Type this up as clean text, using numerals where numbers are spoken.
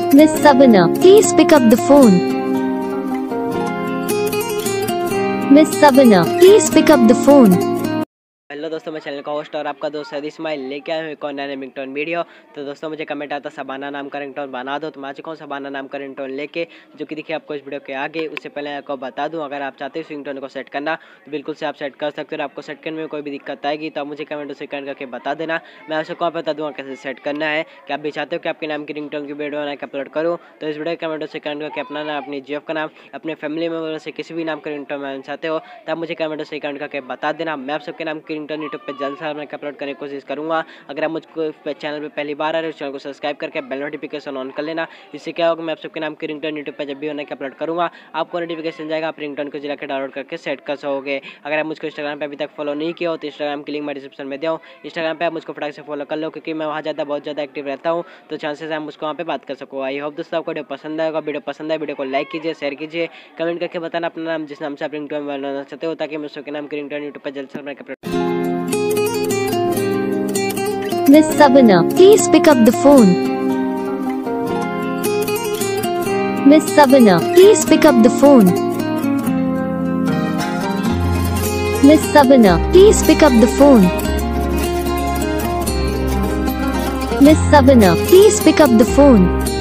Miss Sabina, please pick up the phone. Miss Sabina, please pick up the phone. Hello दोस्तों, मैं channel का host और आपका दोस्त सैयद इस्माइल लेके आया हूँ एक और नया रिंगटोन वीडियो। तो दोस्तों मुझे कमेंट आता सबाना नाम का रिंगटोन बना दो, तो मैं आ चुका हूँ सबाना नाम का रिंगटोन लेके, जो कि देखिए आपको इस वीडियो के आगे। उससे पहले आपको बता दूँ, अगर आप चाहते हो इस रिंगटोन को सेट करना तो बिल्कुल से आप सेट कर सकते हो। आपको सेट करने में कोई भी दिक्कत आएगी तो आप मुझे कमेंट से कमेंट करके बता देना, मैं आपसे कहाँ बता दूँगा कैसे सेट करना है। कि आप भी चाहते हो कि आपके नाम की रिंगटोन की वीडियो बना के अपलोड करूँ, तो इस वीडियो के कमेंट से कमेंट करके अपना नाम, अपनी जीएफ का नाम, अपने फैमिली मेम्बर से किसी भी नाम का रिंगटोन बनाना चाहते हो तो आप मुझे कमेंट से कमेंट करके बता देना। मैं आप सबके नाम की रिंगटोन यूट्यूब पर जल्द मैं अपलोड करने की कोशिश करूंगा। अगर आप मुझको चैनल पे पहली बार आ रहे हो, चैनल को सब्सक्राइब करके बेल नोटिफिकेशन ऑन कर लेना। इससे क्या होगा, मैं आप सबके नाम की रिंगटोन यूट्यूब पे जब भी होने के अपलोड करूंगा आपको नोटिफिकेशन जाएगा, आप रिंगटोन को जाकर डाउनलोड करके सेट कर सकोगे। अगर आप मुझको इंस्टाग्राम पे अभी तक फॉलो नहीं किया हो तो इंस्टाग्राम की लिंक मैं डिस्क्रिप्शन में दिया हूँ, इंस्टाग्राम पे आप मुझको फटाक से फॉलो कर लो, क्योंकि मैं वहाँ बहुत ज़्यादा एक्टिव रहता हूँ, तो चांसेस है मुझको वहाँ पे बात कर सको। आई होप दोस्तों आपको वीडियो पसंद आएगा। वीडियो पसंद आए वीडियो को लाइक कीजिए, शेयर कीजिए, कमेंट करके बताना अपना नाम जिस नाम से आप रिंगटोन बनाना चाहते हो, ताकि मैं सबके नाम की रिंगटोन यूट्यूब पर जल्द से जल्द upload. Miss Sabina, please pick up the phone. Miss Sabina, please pick up the phone. Miss Sabina, please pick up the phone. Miss Sabina, please pick up the phone.